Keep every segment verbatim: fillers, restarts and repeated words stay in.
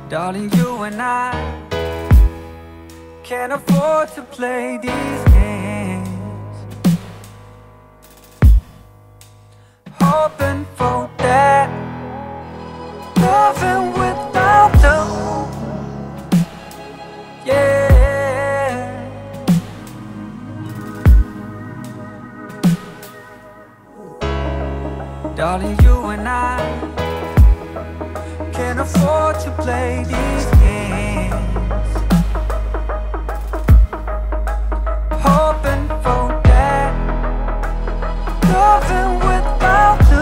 Darling, you and I can't afford to play these games, hoping for that loving without the yeah. Darling, you and I can't afford to play these games, hoping for that loving without you,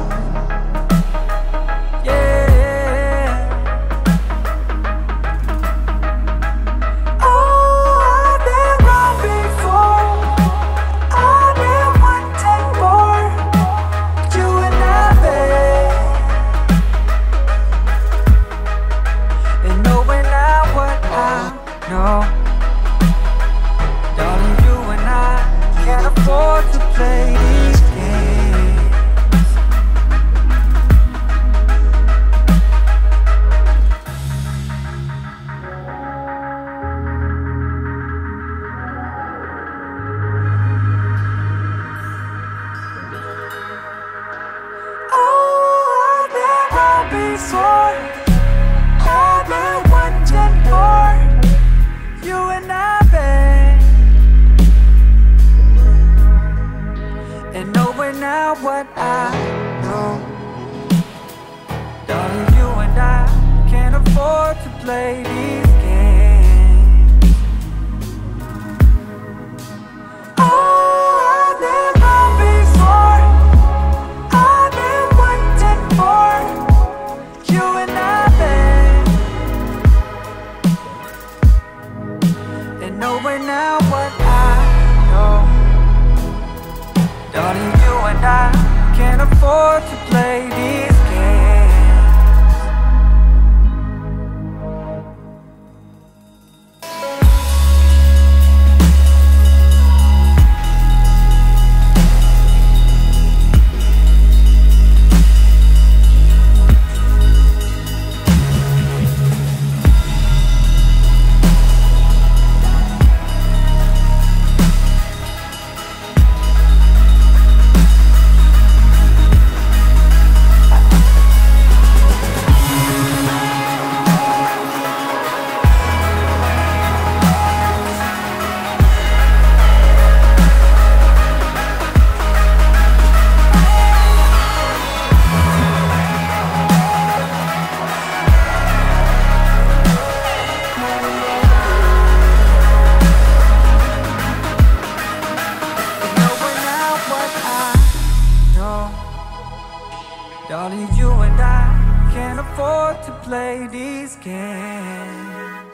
yeah. Oh, I've been wrong before, I've been wanting more, you and I, babe. And knowing now what I know, darling, you and I can't afford to play these games. Oh, I've been wrong before, I've been wanting more, you and I, babe. And knowing now what I know, darling, you and I can't afford to play these games. Oh, I've been wrong before, I've been wanting more, you and I, babe. And knowing now what I know, darling, you and I can't afford to play these games. Darling, you and I can't afford to play these games.